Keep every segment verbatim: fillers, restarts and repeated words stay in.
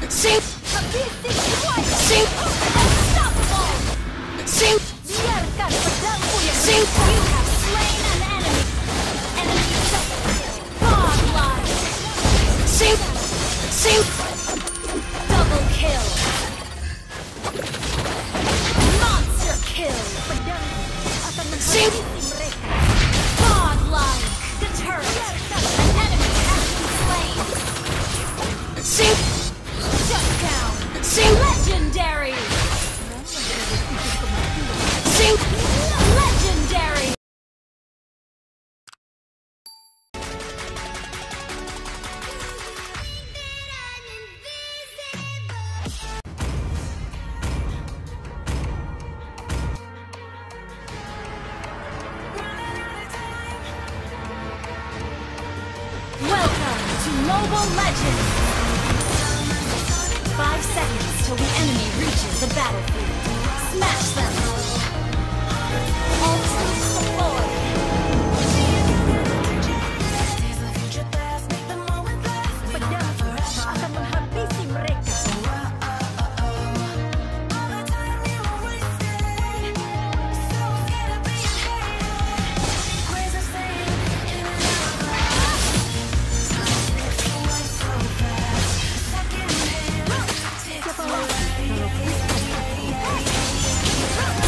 Sing. Sing. Unstoppable! Sing. Biarkan pedangku yang Sing. You have slain an enemy. Enemy godlike. Sing. Sing. Double kill. Monster kill. Pedangku akan Sing. menghabisi mereka. Godlike. Deterrent. An enemy has been slain. Sing. Shut down. Sing. Legendary. Sing. Legendary. Welcome to Mobile Legends! Five seconds till the enemy reaches the battlefield. Smash them! All troops deployed! Pedangku akan menghabisi mereka. Siapa lagi kalau bukan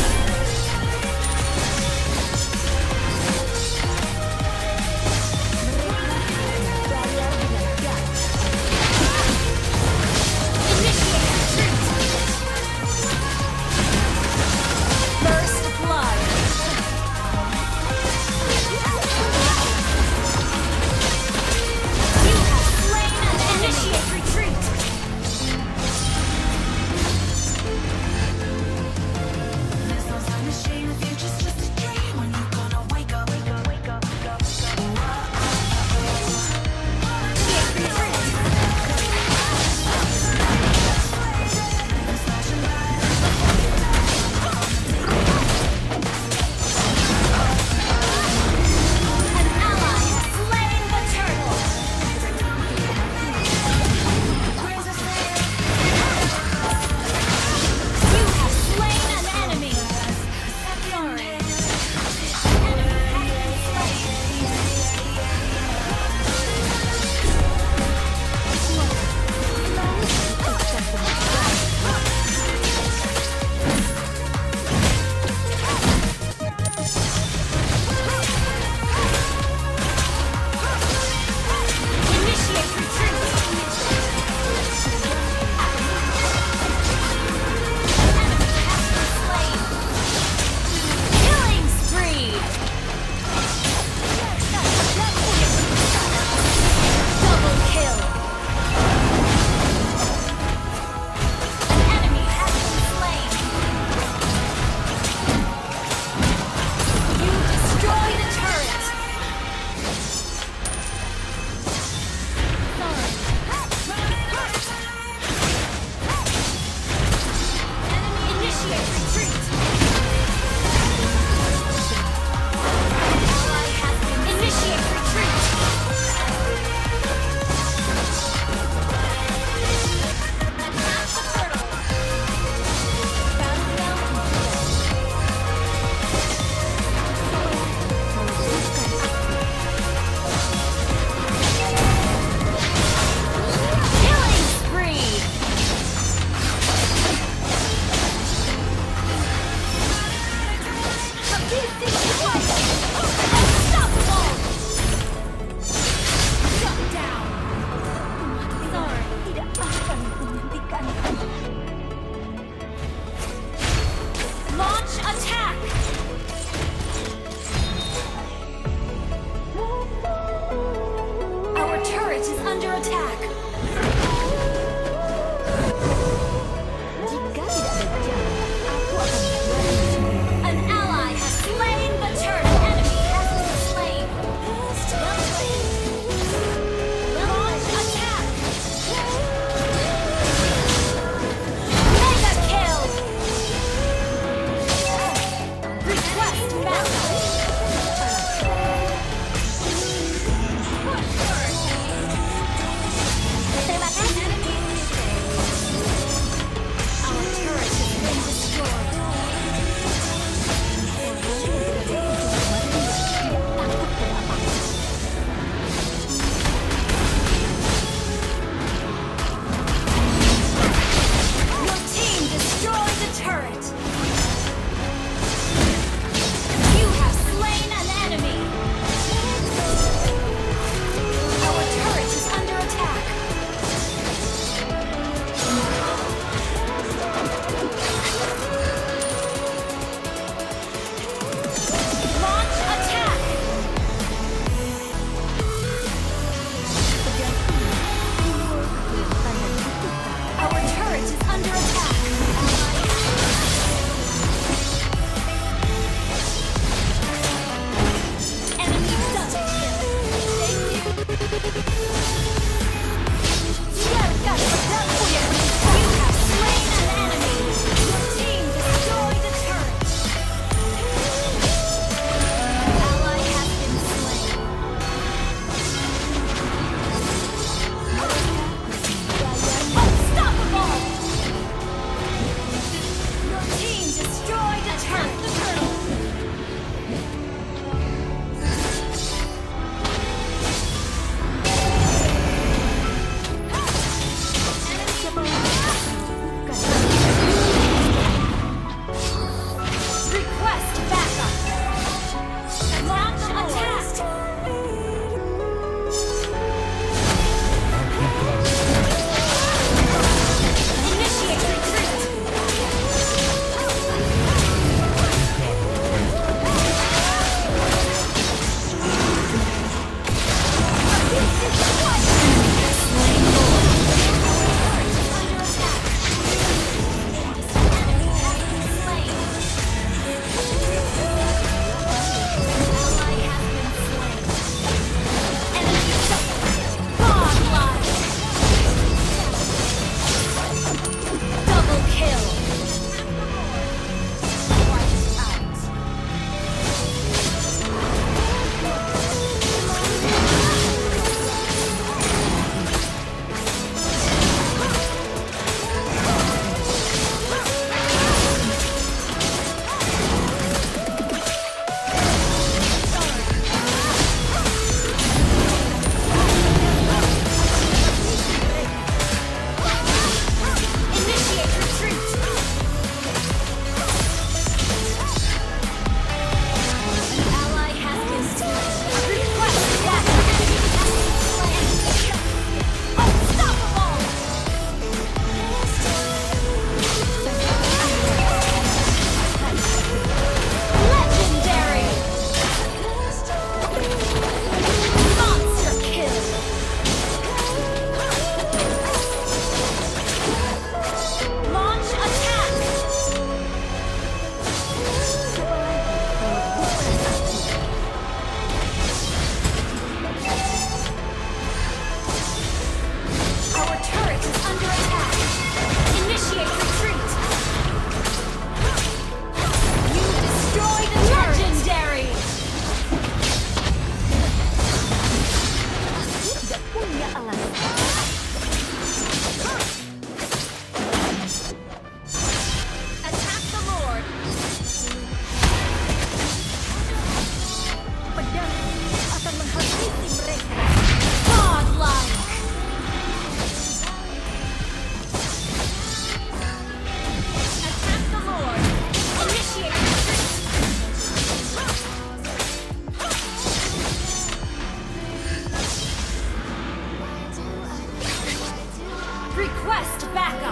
Request backup.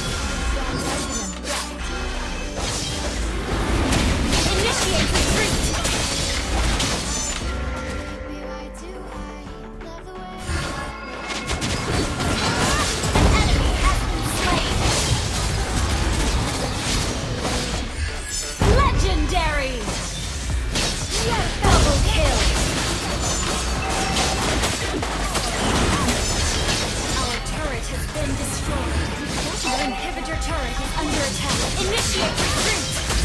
Initiate retreat. An enemy has been slain. Legendary. Double kill. Our turret has been destroyed. Our inhibitor turret is under attack. Initiate retreat.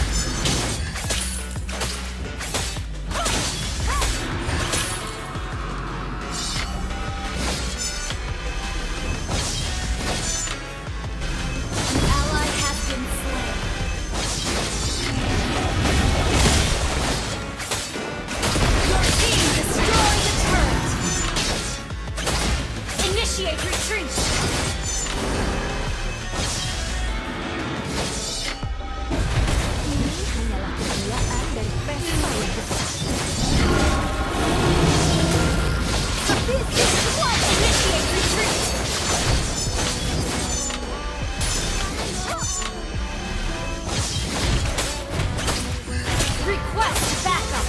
Initiate retreat! Ini hanyalah kegilaan dari pesta yang besar. Initiate retreat! Request backup!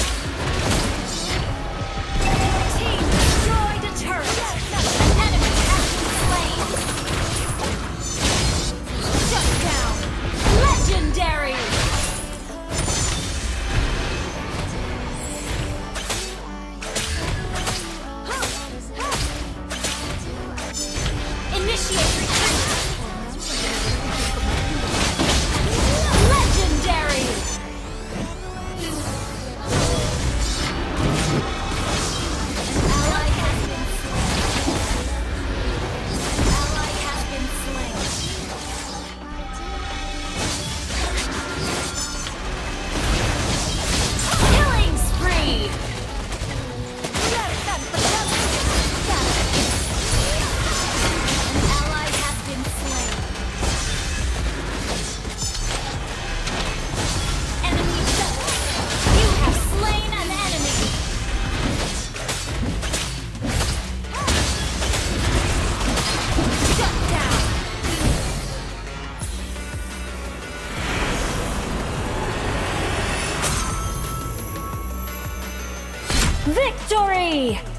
Team destroyed a turret! An enemy has been slain! Shut down! Legendary! Initiate retreat! Legendary! Ally has been slain. Ally has been slain. Killing spree! An ally has been slain. Enemy double. You have slain an enemy. Shut down! Victory!